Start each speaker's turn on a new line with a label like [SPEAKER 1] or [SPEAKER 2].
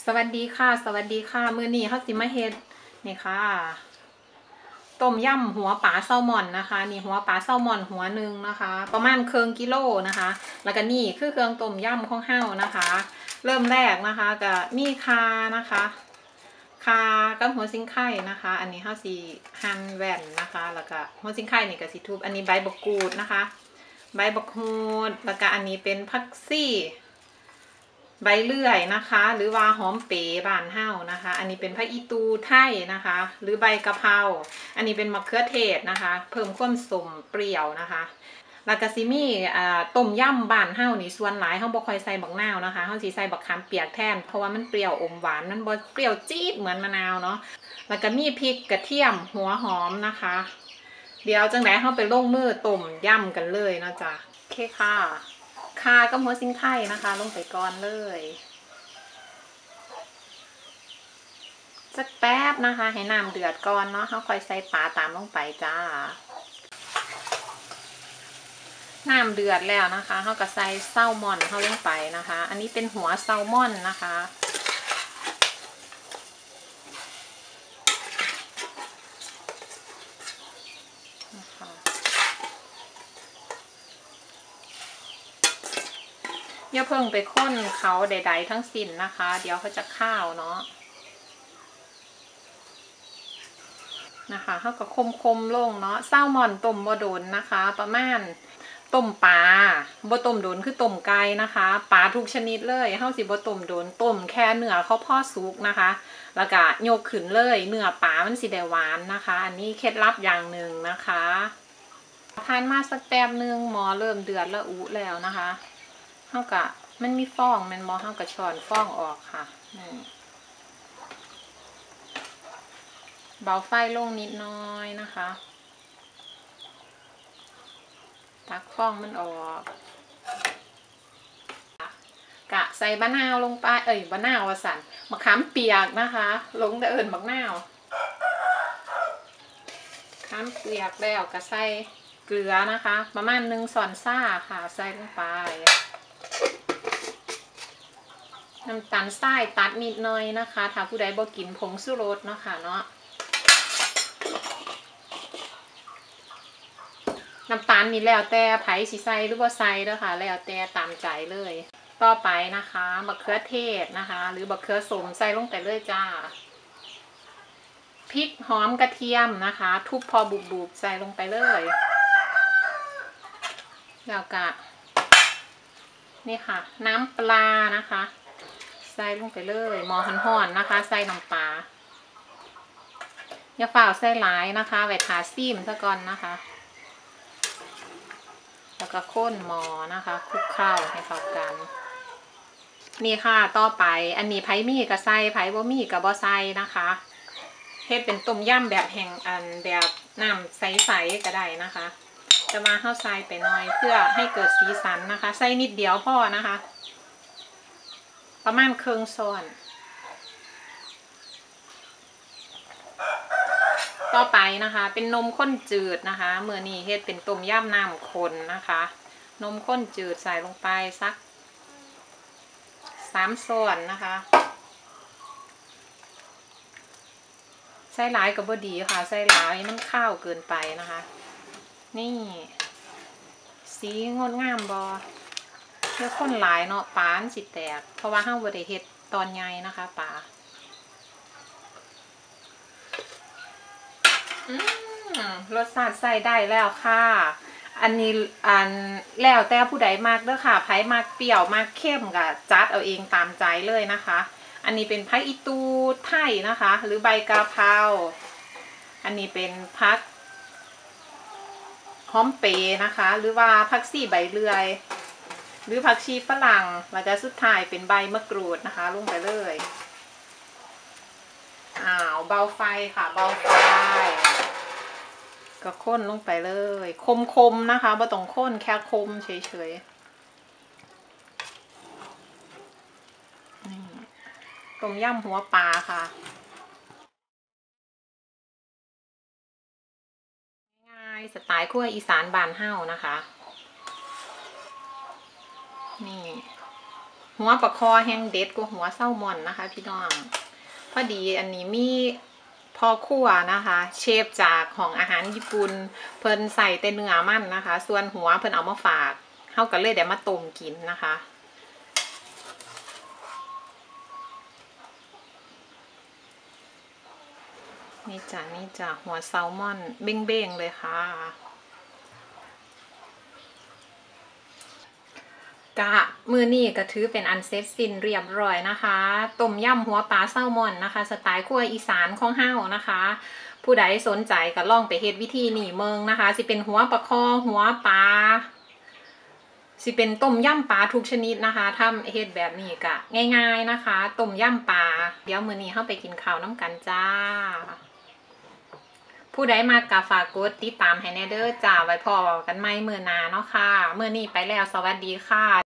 [SPEAKER 1] สวัสดีค่ะสวัสดีค่ะมื้อนี้เขาสิมาเฮ็ดนี่ค่ะต้มยำหัวปลาแซลมอนนะคะนี่หัวปลาแซลมอนหัวหนึ่งนะคะประมาณครึ่งกิโลนะคะแล้วก็นี่คือเครื่องต้มยำของเฮานะคะ เริ่มแรกนะคะก็มีข่านะคะข่ากับหัวซิงไข่นะคะอันนี้เฮาสิหั่นแว่นนะคะแล้วก็หัวซิงไข่นี่ก็สิทุบอันนี้ใบบักกูดนะคะใบบักฮูดแล้วก็อันนี้เป็นผักซี่ใบเลื่อยนะคะหรือว่าหอมเป๋บ้านเฮานะคะอันนี้เป็นผักอีตูไทยนะคะหรือใบกะเพราอันนี้เป็นมะเขือเทศนะคะเพิ่มความสมเปรี้ยวนะคะแล้วก็สิมีต้มยำบ้านเฮานี่ส่วนหลายเฮาบ่ค่อยใส่บักนาวนะคะเฮาสิใส่บักขามเปียกแทนเพราะว่ามันเปรี้ยวอมหวานมันบ่เปรี้ยวจี๊ดเหมือนมะนาวเนาะแล้วก็มีพริกกระเทียมหัวหอมนะคะเดี๋ยวจังได๋เฮาไปลงมือต้มยำกันเลยเนาะจ้ะโอเคค่ะข่ากับหัวซิงไข่นะคะลงไปก่อนเลยสักแป๊บนะคะให้น้ำเดือดก่อนเนาะเขาค่อยใส่ปลาตามลงไปจ้าน้ำเดือดแล้วนะคะเขาก็ใส่แซลมอนเข้าลงไปนะคะอันนี้เป็นหัวแซลมอนนะคะอย่าเพิ่งไปค้นเขาใดๆทั้งสิ้นนะคะเดี๋ยวเขาจะข้าวเนาะนะคะเขาก็คมๆลงเนาะแซลมอนต้มบ่โดนนะคะประมาณต้มปลาบ่ต้มโดนคือต้มไก่นะคะปลาทุกชนิดเลยเฮาสิบ่ต้มโดนต้มแค่เนื้อเขาพอสุกนะคะแล้วก็ยกขึ้นเลยเนื้อปลามันสิได้หวานนะคะอันนี้เคล็ดลับอย่างหนึ่งนะคะทานมาสักแป๊บนึงหมอเริ่มเดือดแล้วอุแล้วนะคะเฮาก็มันมีฟองมันบ่เฮาก็ช้อนฟองออกค่ะเบาไฟลงนิดน้อยนะคะตักฟองมันออกกะใส่มะนาวลงไปมะนาวสั่นมะขามเปียกนะคะลงแต่มะนาวขามเปียกแล้วก็ใส่เกลือนะคะประมาณ1 ช้อนซ่าค่ะใส่ลงไปน้ำตาลทรายตัดนิดหน่อยนะคะถ้าผู้ใดบ่กินผงชูรสเนาะค่ะเนาะน้ำตาลนี่แล้วแต่ไผสิใส่หรือบ่ใส่เด้อค่ะแล้วแต่ตามใจเลยต่อไปนะคะมะเขือเทศนะคะหรือมะเขือส้มใส่ลงไปเลยจ้าพริกหอมกระเทียมนะคะทุบพอบุบๆใส่ลงไปเลยแล้วก็นี่ค่ะน้ำปลานะคะใส่ลงไปเลยหม้อห่อนๆนะคะใส่น้ำปลาอย่าฝ่าใส่หลายนะคะไว้ทาซีมซะก่อนนะคะแล้วก็ข้นหม้อนะคะคลุกเคล้าให้เข้ากันนี่ค่ะต่อไปอันนี้ไผ่มีกับใส่ไผ่บ่มีกับบ่ใส่นะคะเฮ็ดเป็นต้มยำแบบแห้งแบบน้ำใสๆก็ได้นะคะจะมาเข้าใส่ไปหน่อยเพื่อให้เกิดสีสันนะคะใส่นิดเดียวพอนะคะประมาณครึ่งช้อนต่อไปนะคะเป็นนมข้นจืดนะคะเมื่อนี้เฮ็ดเป็นต้มยำน้ำข้นนะคะนมข้นจืดใส่ลงไปสัก3 ช้อนนะคะใส่หลายกับบดีค่ะใส่หลายมันข้าวเกินไปนะคะนี่สีงดงามบอเลือกข้นหลายเนาะปลาสิแตกเพราะว่าห้าบไดเฮ็ดตอนใหญ่นะคะปลารสชาติใส่ได้แล้วค่ะอันนี้แล้วแต่ผู้ใดมากเด้อค่ะไผ่มากเปรี้ยวมากเข้มก็จัดเอาเองตามใจเลยนะคะอันนี้เป็นผักอีตูไทยนะคะหรือใบกะเพราอันนี้เป็นผักหอมเปรนะคะหรือว่าผักซี่ใบเลื่อยหรือผักชีฝรั่งแล้วก็สุดท้ายเป็นใบมะกรูดนะคะลงไปเลยเบาไฟค่ะเบาไฟก็ข้นลงไปเลยคมๆนะคะบ่ต้องข้นแค่คมเฉยๆต้มยำหัวปลาค่ะง่ายสไตล์ครัวอีสานบ้านเฮานะคะนี่หัวปลาคอแห้งเด็ดกว่าหัวแซลมอนนะคะพี่น้องพอดีอันนี้มีพ่อครัวนะคะเชฟจากของอาหารญี่ปุ่นเพิ่นใส่แต่เนื้อมันนะคะส่วนหัวเพิ่นเอามาฝากเฮาก็เลยได้มาต้มกินนะคะนี่จ้ะหัวแซลมอนเบ้งๆเลยค่ะกะมือนี่ก็ถือเป็นอันเสร็จสิ้นเรียบร้อยนะคะต้มยำหัวปลาแซลมอนนะคะสไตล์ครัวอีสานของเฮานะคะผู้ใดสนใจก็ลองไปเฮ็ดวิธีนี่เมืองนะคะสิเป็นหัวปลาคอหัวปลาสิเป็นต้มยำปลาทุกชนิดนะคะทำเฮ็ดแบบนี้ก็ง่ายๆนะคะต้มยำปลาเดี๋ยวมื้อนี้เฮาไปกินข้าวน้ำกันจ้าผู้ใดมากก็ฝากกดติดตามให้แน่เด้อจ้าไว้พอกันใหม่มื้อหน้าเนาะค่ะมื้อนี้ไปแล้วสวัสดีค่ะ